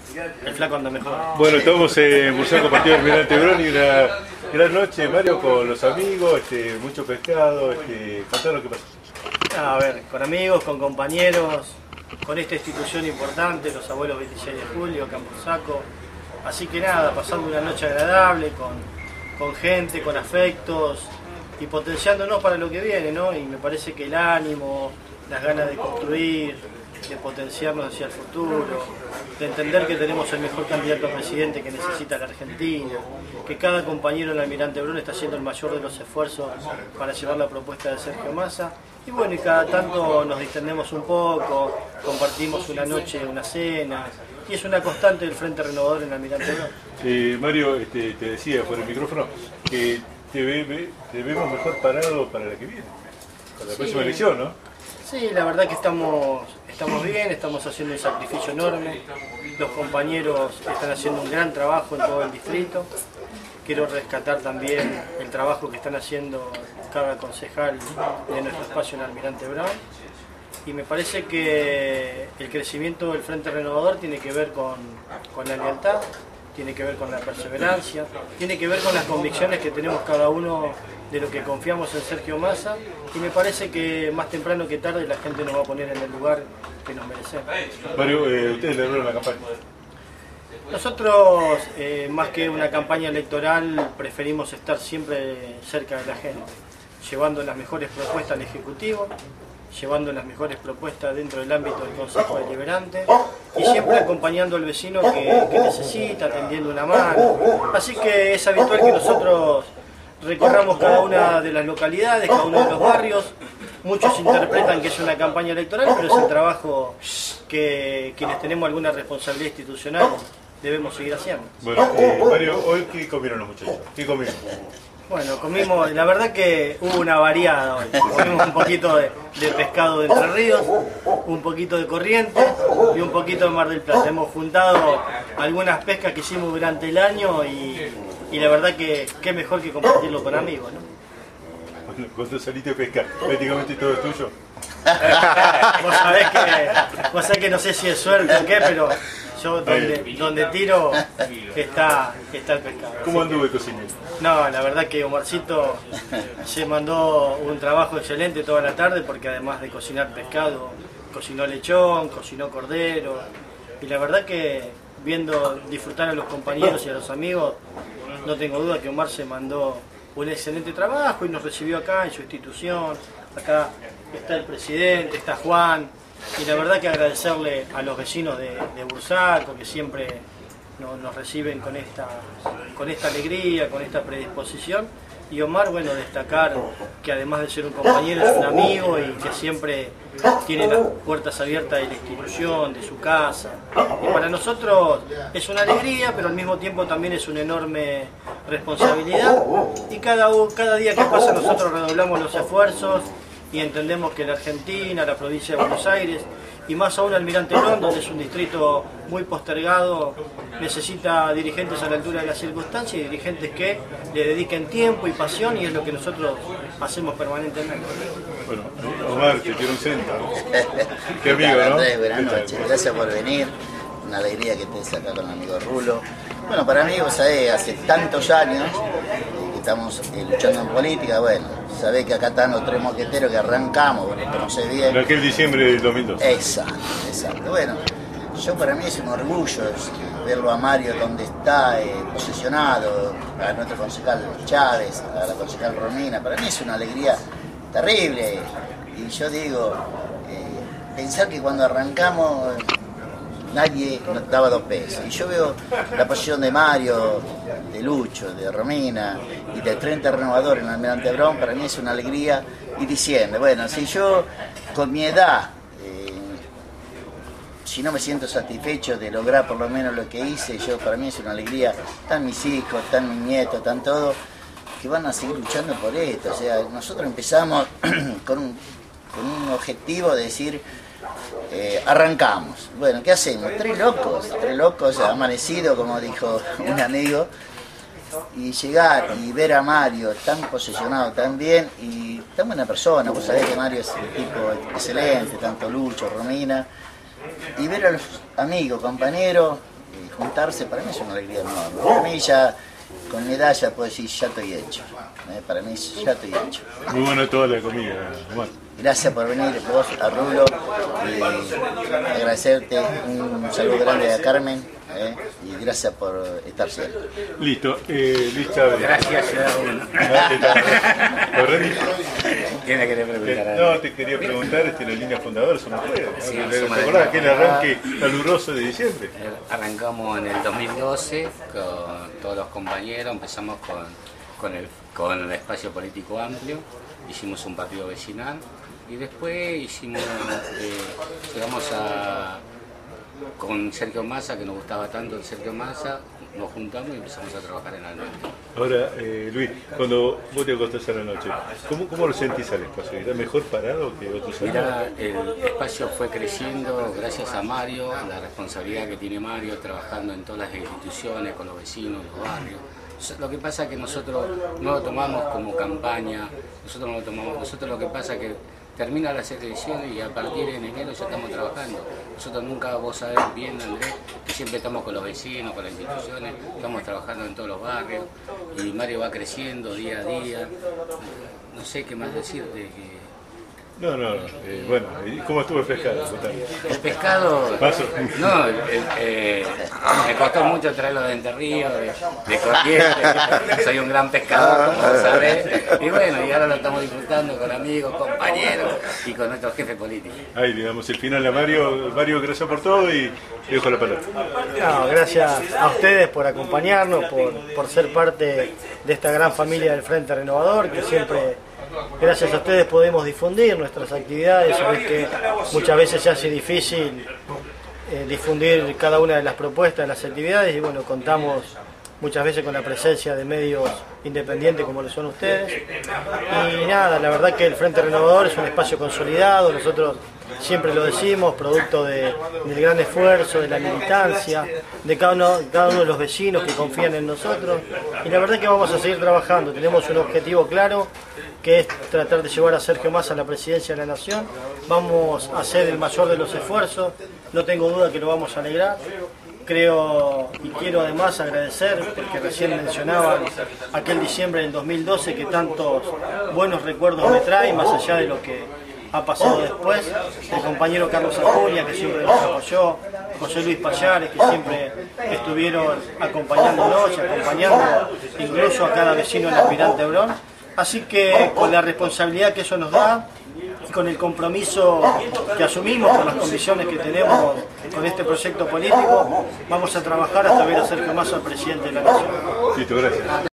el flaco anda mejor. Bueno, estamos en Bursaco, partido del Almirante Brown, y una gran noche, Mario, con los amigos, mucho pescado, contanos qué pasó. A ver, con amigos, con compañeros, con esta institución importante, los abuelos 26 de julio, acá en Bursaco. Así que nada, pasando una noche agradable, con gente, con afectos y potenciándonos para lo que viene, ¿no? Y me parece que el ánimo, las ganas de construir, de potenciarnos hacia el futuro, de entender que tenemos el mejor candidato a presidente que necesita la Argentina, que cada compañero en el Almirante Brown está haciendo el mayor de los esfuerzos para llevar la propuesta de Sergio Massa. Y bueno, y cada tanto nos distendemos un poco, compartimos una noche, una cena, y es una constante del Frente Renovador en el Almirante Brown. Mario, te decía por el micrófono que te vemos mejor parado para la que viene, para la próxima elección, ¿no? Sí, la verdad que estamos bien, estamos haciendo un sacrificio enorme, los compañeros están haciendo un gran trabajo en todo el distrito. Quiero rescatar también el trabajo que están haciendo cada concejal de nuestro espacio en Almirante Brown. Y me parece que el crecimiento del Frente Renovador tiene que ver con la lealtad, tiene que ver con la perseverancia, tiene que ver con las convicciones que tenemos cada uno de lo que confiamos en Sergio Massa, y me parece que más temprano que tarde la gente nos va a poner en el lugar que nos merecemos. Mario, ustedes le dieron la campaña. Nosotros, más que una campaña electoral, preferimos estar siempre cerca de la gente, llevando las mejores propuestas al Ejecutivo, llevando las mejores propuestas dentro del ámbito del Consejo Deliberante y siempre acompañando al vecino que necesita, tendiendo una mano. Así que es habitual que nosotros recorramos cada una de las localidades, cada uno de los barrios. Muchos interpretan que es una campaña electoral, pero es el trabajo que quienes tenemos alguna responsabilidad institucional debemos seguir haciendo. Bueno, Mario, ¿hoy qué comieron los muchachos? ¿Qué comieron? Bueno, comimos, la verdad que hubo una variada hoy. Comimos un poquito de pescado de Entre Ríos, un poquito de Corrientes y un poquito de Mar del Plata. Hemos juntado algunas pescas que hicimos durante el año y la verdad que qué mejor que compartirlo con amigos, ¿no? Bueno, cuando saliste a pescar, prácticamente todo es tuyo. Vos sabés que no sé si es suerte o qué, pero yo donde tiro está el pescado. ¿Cómo anduve cocinando? No, la verdad que Omarcito se mandó un trabajo excelente toda la tarde, porque además de cocinar pescado, cocinó lechón, cocinó cordero, y la verdad que viendo disfrutar a los compañeros y a los amigos, no tengo duda que Omar se mandó un excelente trabajo y nos recibió acá en su institución. Acá está el presidente, está Juan, y la verdad que agradecerle a los vecinos de Bursaco, que siempre nos reciben con esta alegría, con esta predisposición. Y Omar, bueno, destacar que además de ser un compañero es un amigo y que siempre tiene las puertas abiertas de la institución, de su casa. Y para nosotros es una alegría, pero al mismo tiempo también es una enorme responsabilidad. Y cada día que pasa nosotros redoblamos los esfuerzos y entendemos que la Argentina, la provincia de Buenos Aires, y más aún Almirante Brown, donde es un distrito muy postergado, necesita dirigentes a la altura de las circunstancias y dirigentes que le dediquen tiempo y pasión, y es lo que nosotros hacemos permanentemente. Bueno, Omar, te quiero un centro. Qué amigo, ¿no? Andrés, buenas noches, gracias por venir, una alegría que estés acá con el amigo Rulo. Bueno, para mí, vos sabés, hace tantos años que estamos luchando en política, bueno, sabés que acá están los tres mosqueteros que arrancamos, vos los conocés bien. En aquel diciembre del 2002. Exacto. Bueno, para mí es un orgullo verlo a Mario donde está, posicionado, a nuestro concejal Chávez, a la concejal Romina. Para mí es una alegría terrible. Y yo digo, pensar que cuando arrancamos nadie nos daba 2 pesos. Y yo veo la posición de Mario, de Lucho, de Romina y del Frente Renovador en el Almirante Brown. Para mí es una alegría. Y diciendo, bueno, si yo con mi edad, si no me siento satisfecho de lograr por lo menos lo que hice, para mí es una alegría. Están mis hijos, están mis nietos, están todos que van a seguir luchando por esto. O sea, nosotros empezamos con un objetivo de decir, arrancamos. Bueno, ¿qué hacemos? Tres locos amanecidos, como dijo un amigo, y llegar y ver a Mario tan posesionado tan bien y tan buena persona. Vos sabés que Mario es un tipo excelente, tanto Lucho, Romina, y ver a los amigos, compañeros, juntarse para mí es una alegría enorme. Para mí ya, con mi edad ya puedo decir, ya estoy hecho. Para mí ya estoy hecho. Muy buena toda la comida, Omar. Gracias por venir vos, a Rulo, y agradecerte, un saludo grande a Carmen, y gracias por estar siempre. Listo, Luis Chávez. Gracias, ¿Qué me querés preguntar? No, te quería preguntar, la línea fundadora son ustedes. Sí, ¿Te somos acordás de- aquel arranque caluroso de diciembre? Arrancamos en el 2012 con todos los compañeros, empezamos con el espacio político amplio, hicimos un partido vecinal y después llegamos con Sergio Massa, que nos gustaba tanto el Sergio Massa, nos juntamos y empezamos a trabajar en Almendra. Ahora, Luis, cuando vos te acostás a la noche, ¿cómo lo sentís al espacio? ¿Está mejor parado que otros años? Mirá, el espacio fue creciendo gracias a Mario, la responsabilidad que tiene Mario trabajando en todas las instituciones, con los vecinos, los barrios. Lo que pasa es que nosotros no lo tomamos como campaña, nosotros lo que pasa es que termina las elecciones y a partir de enero ya estamos trabajando. Nosotros nunca, vos sabés bien, Andrés, que siempre estamos con los vecinos, con las instituciones, estamos trabajando en todos los barrios y Mario va creciendo día a día. No sé qué más decirte. No, bueno, ¿y cómo estuvo el pescado? Contame. El pescado, Paso. no, me costó mucho traerlo de Entre Ríos, de Corrientes, soy un gran pescador, como sabés, y bueno, y ahora lo estamos disfrutando con amigos, compañeros y con nuestro jefe político. Ahí le damos el final a Mario. Mario, gracias por todo y le dejo la palabra. No, gracias a ustedes por acompañarnos, por ser parte de esta gran familia del Frente Renovador, que siempre, gracias a ustedes, podemos difundir nuestras actividades. Sabés que muchas veces se hace difícil difundir cada una de las propuestas, de las actividades, y bueno, contamos muchas veces con la presencia de medios independientes como lo son ustedes. Y nada, la verdad que el Frente Renovador es un espacio consolidado, nosotros siempre lo decimos, producto del gran esfuerzo, de la militancia, de cada uno de los vecinos que confían en nosotros, y la verdad que vamos a seguir trabajando. Tenemos un objetivo claro, que es tratar de llevar a Sergio Massa a la presidencia de la Nación. Vamos a hacer el mayor de los esfuerzos, no tengo duda que lo vamos a lograr. Creo y quiero además agradecer, porque recién mencionaban aquel diciembre del 2012 que tantos buenos recuerdos me trae, más allá de lo que ha pasado después, el compañero Carlos Acuña, que siempre nos apoyó, José Luis Payares, que siempre estuvieron acompañándonos y acompañando incluso a cada vecino del Almirante Hebrón. Así que con la responsabilidad que eso nos da y con el compromiso que asumimos con las condiciones que tenemos con este proyecto político, vamos a trabajar hasta ver a Sergio Massa presidente de la Nación. Listo, gracias.